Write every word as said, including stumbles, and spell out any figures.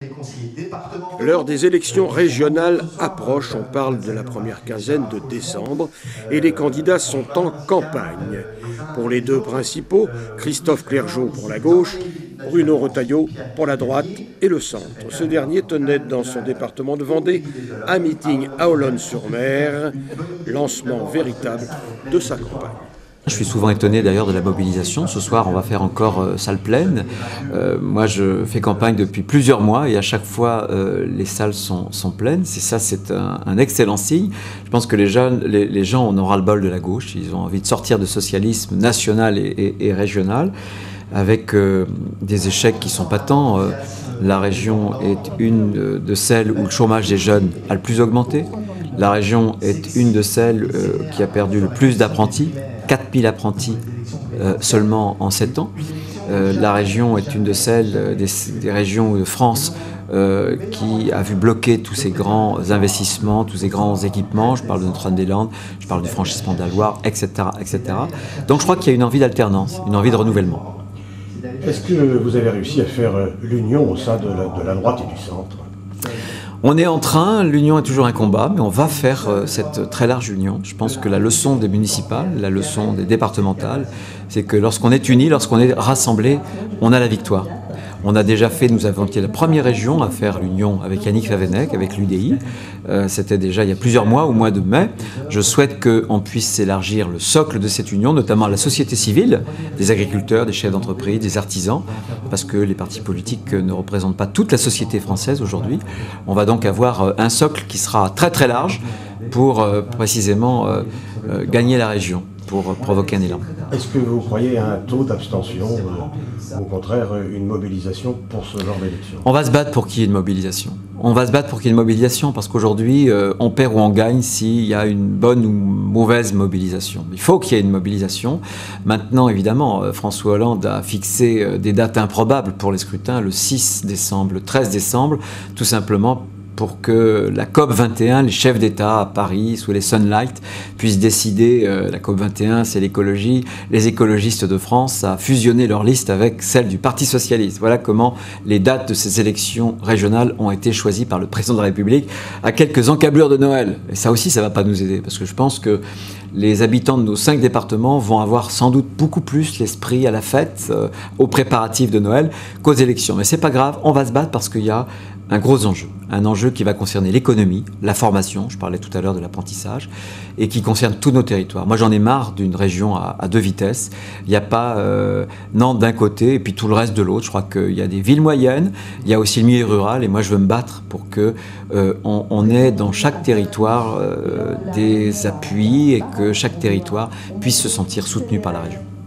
L'heure des élections régionales approche, on parle de la première quinzaine de décembre, et les candidats sont en campagne. Pour les deux principaux, Christophe Clergeau pour la gauche, Bruno Retailleau pour la droite et le centre. Ce dernier tenait dans son département de Vendée un meeting à Olonne-sur-Mer, lancement véritable de sa campagne. Je suis souvent étonné d'ailleurs de la mobilisation. Ce soir, on va faire encore euh, salle pleine. Euh, moi, je fais campagne depuis plusieurs mois et à chaque fois, euh, les salles sont, sont pleines. C'est ça, c'est un, un excellent signe. Je pense que les, jeunes, les, les gens en ont ras-le-bol de la gauche. Ils ont envie de sortir de socialisme national et, et, et régional, avec euh, des échecs qui sont patents. Euh, la région est une de, de celles où le chômage des jeunes a le plus augmenté. La région est une de celles euh, qui a perdu le plus d'apprentis. quatre mille apprentis euh, seulement en sept ans. Euh, la région est une de celles euh, des, des régions de France euh, qui a vu bloquer tous ces grands investissements, tous ces grands équipements. Je parle de Notre-Dame-des-Landes, je parle du franchissement de la Loire, et cetera, et cetera. Donc je crois qu'il y a une envie d'alternance, une envie de renouvellement. Est-ce que vous avez réussi à faire l'union au sein de la, de la droite et du centre ? On est en train, l'union est toujours un combat, mais on va faire euh, cette très large union. Je pense que la leçon des municipales, la leçon des départementales, c'est que lorsqu'on est unis, lorsqu'on est rassemblés, on a la victoire. On a déjà fait, nous avons été la première région à faire l'union avec Yannick Favennec, avec l'U D I. Euh, C'était déjà il y a plusieurs mois, au mois de mai. Je souhaite qu'on puisse élargir le socle de cette union, notamment à la société civile, des agriculteurs, des chefs d'entreprise, des artisans, parce que les partis politiques ne représentent pas toute la société française aujourd'hui. On va donc avoir un socle qui sera très très large pour euh, précisément euh, euh, gagner la région, pour provoquer un élan. Est-ce que vous croyez à un taux d'abstention euh, ou au contraire une mobilisation pour ce genre d'élection ? On va se battre pour qu'il y ait une mobilisation. On va se battre pour qu'il y ait une mobilisation parce qu'aujourd'hui, euh, on perd ou on gagne s'il y a une bonne ou mauvaise mobilisation. Il faut qu'il y ait une mobilisation. Maintenant, évidemment, euh, François Hollande a fixé euh, des dates improbables pour les scrutins, le six décembre, le treize décembre, tout simplement pour que la COP vingt et un, les chefs d'État à Paris, sous les Sunlight, puissent décider, euh, la COP vingt et un, c'est l'écologie, les écologistes de France, à fusionner leur liste avec celle du Parti Socialiste. Voilà comment les dates de ces élections régionales ont été choisies par le Président de la République à quelques encablures de Noël. Et ça aussi, ça ne va pas nous aider, parce que je pense que les habitants de nos cinq départements vont avoir sans doute beaucoup plus l'esprit à la fête, euh, aux préparatifs de Noël, qu'aux élections. Mais c'est pas grave, on va se battre parce qu'il y a un gros enjeu, un enjeu qui va concerner l'économie, la formation, je parlais tout à l'heure de l'apprentissage, et qui concerne tous nos territoires. Moi, j'en ai marre d'une région à, à deux vitesses. Il n'y a pas euh, Nantes d'un côté et puis tout le reste de l'autre. Je crois qu'il y a des villes moyennes, il y a aussi le milieu rural, et moi, je veux me battre pour que euh, on, on ait dans chaque territoire euh, des appuis et que chaque territoire puisse se sentir soutenu par la région.